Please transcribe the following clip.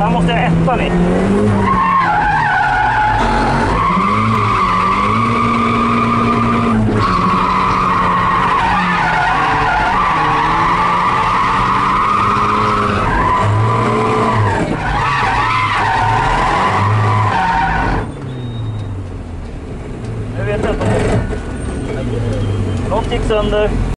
Här måste jag ettan i. Nu vet jag inte. Något gick sönder.